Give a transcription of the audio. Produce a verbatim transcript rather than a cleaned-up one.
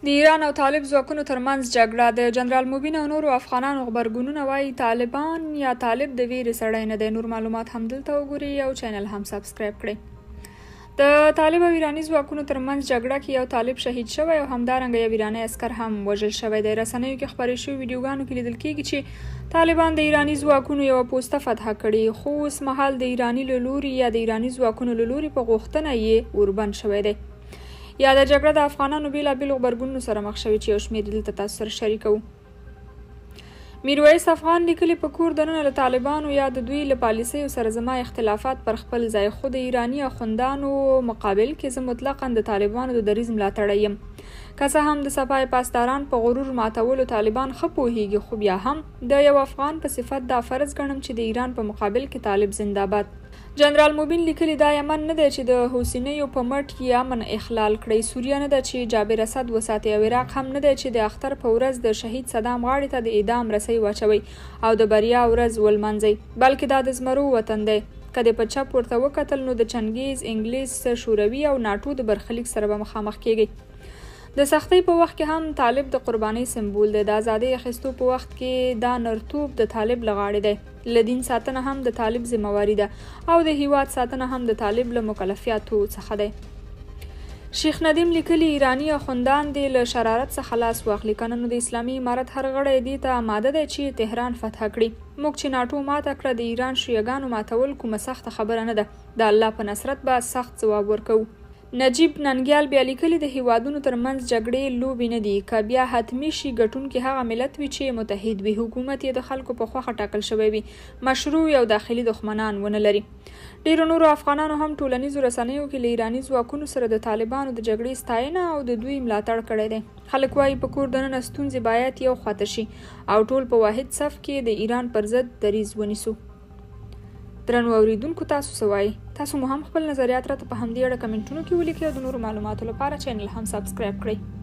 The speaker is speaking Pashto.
د ایران او طالب ځواکونو ترمنځ جګړه. د جنرال مبین او نورو افغانانو غبرګونونه وایي طالبان یا طالب د ویرې سړی نه دی. نور معلومات هم دلته وګورئ او چینل هم سبسکرایب کړئ. د طالب او ایراني ځواکونو ترمنځ جګړه کې یو طالب شهید شوی او همدارنګه یو ایراني عسکر هم وژل شوی دی. رسنیو کې خپرې شوي ویډیوګانو کې لیدل کېږي چې طالبان د ایراني ځواکونو یوه پوسته فتح کړې، خو اوس مهال د ایراني له لوري یا د ایراني ځواکونو له لوري په غوښتنه یې اوربند شوی دی. یا د جګړه د افغانانو بېلابېلو غبرګونونو سره مخ شوي چې یو شمېر دلته تاسو سره شریکوو. میرویس افغان لیکلي په کور دننه له طالبانو یا د دوی له پالیسیو سره زما اختلافات پر خپل ځای، خو د ایراني اخوندانو مقابل کې زه مطلقاً د طالبانو د دریځ ملاتړی یم. که څه هم د سپاه پاسداران په غرور ماتولو طالبان ښه پوهیږي، خو بیا هم د یو افغان په صفت دا فرض ګڼم چې د ایران په مقابل کې طالب زنده‌باد. جنرال مبین لیکلي دا یمن نه دی چې د حوثیانو په مټ یې امن اخلال کړی، سوریه نه ده چې جابر اسد وساتي، او عراق هم نه دی چې د اختر په ورځ د شهید صدام غاړې ته د اعدام رسۍ واچوي او د بریا ورځ ولمانځي، بلکې دا د زمرو وطن دی. که د په چپ ورته وکتل نو د چنګیز، انګلیس، شوروي او ناټو د برخلیک سره به مخامخ کیږي. د سختۍ په وخت کې هم طالب د قربانۍ سمبول دی. د ازادۍ اخیستو په وخت کې دا نرتوب د طالب له غاړې دی. له دین ساتنه هم د طالب ذمهواري ده او د هیواد ساتنه هم د طالب له مکلفیاتو څخه دی. شیخ ندیم لیکلي ایراني اخوندان دې له شرارت څخه لاس واخلي، که نه نو د اسلامي امارت هر غړی دې ته آماده دی چې تهران فتح کړي. موږ چې ناټو ماته کړه، د ایران شیعګانو ماتول کومه سخته خبره نه ده. د الله په نصرت به سخت ځواب ورکوو. نجیب ننګیال بیا لیکلي د هیوادونو ترمنځ جګړې لوبې نه دي، که بیا حتمي شي ګټونکي هغه ملت وي چې متحد وي، حکومت یې د خلکو په خوښه ټاکل شوی وي، مشروع او داخلي دښمنان ونه لري. ډیرو نورو افغانانو هم ټولنیزو رسنیو کې له ایراني ځواکونو سره د طالبانو د جګړې ستاینه او د دوی ملاتړ کړی دی. خلک وایي په کور دننه ستونزې باید یو خواته شي او ټول په واحد صف کې د ایران پر ضد دریځ ونیسو. درنو اوریدونکو، تاسو څه وایئ؟ تاسو مو هم خپل نظریات راته په همدې اړه کمنټونو کې ولیکئ او د نورو معلوماتو لپاره چینل هم سبسکرایب کړئ.